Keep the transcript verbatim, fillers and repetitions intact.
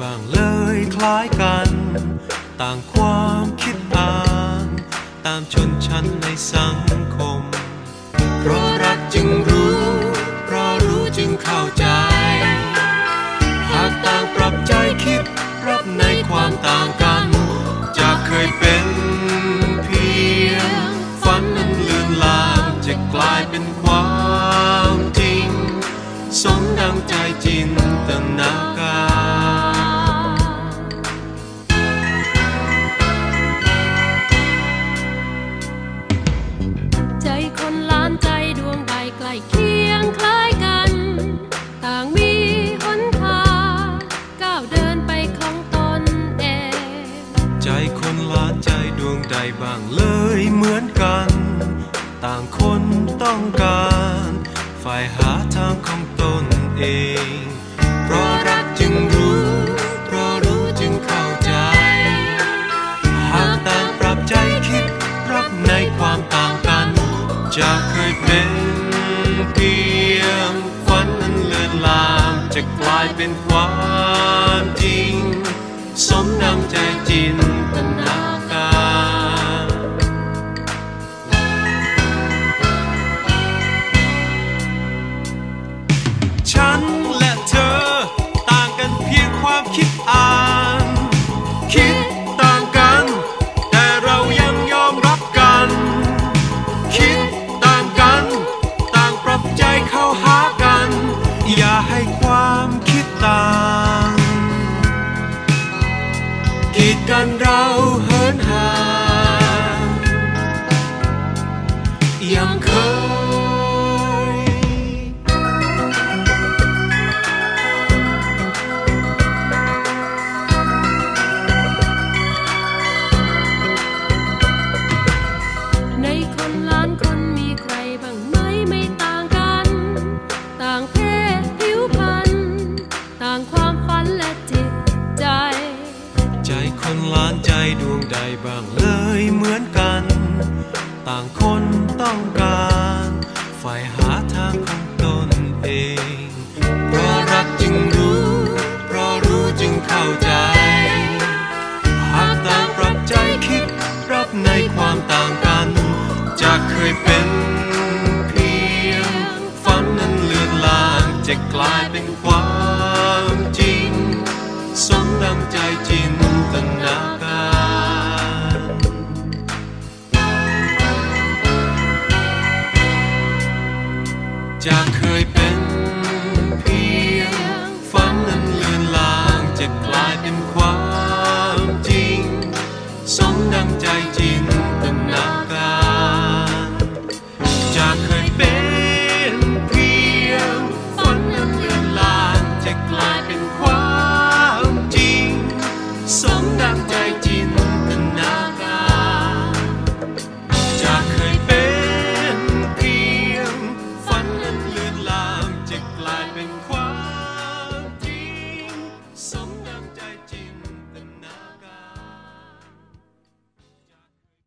บ้างเลยคล้ายกันต่างความคิดอ่านตามชนชั้นในสังคมเพราะรักจึงรู้เพราะรู้จึงเข้าใจหากต่างปรับใจคิดรับในความต่างกันจะเคยเป็นเพียงฝันนั้นเลือนลางจะกลายเป็นความจริงสมดังใจจินตนาการใจคนล้านใจดวงใดใกล้เคียงคล้ายกันต่างมีหนทางก้าวเดินไปของตนเองใจคนล้านใจดวงใดบ้างเลยเหมือนกันต่างคนต้องการฝ่ายหาทางของตนเองเพราะรักจึงรู้เพราะรู้จึงเข้าใจหากต่างปรับใจคิดรับในความต่างกันจะเคยเป็นเพียงฝันนั้นเลือนลางจะกลายเป็นความจริงสมดังใจจินตนาการฉันและเธอต่างกันเพียงความคิดอ่านคิดต่างกันแต่เรายังยอมรับกันคิดต่างกันต่างปรับใจเข้าหากันอย่าให้ความคิดต่างกีดกันเราเหินห่างยังเคยในคนล้านคนมีใครบ้างไหมไม่ต่างกันต่างเพศผิวพรรณต่างความฝันและจิตใจใจคนล้านใจดวงใดบ้างเลยเหมือนกันต่างคนต้องการฝ่ายหาทางของตนเองเพราะรักจึงรู้เพราะรู้จึงเข้าใจหากต่างปรับใจคิดรับในความต่างกันจะเคยเป็นเพียงฝันนั้นเลือนลางจะกลายเป็นความจริงสมดังใจจินตนาการจะเคยเป็นเพียงฝันนั้นเลือนลางจะกลายเป็นความจริงสมดังใจจิน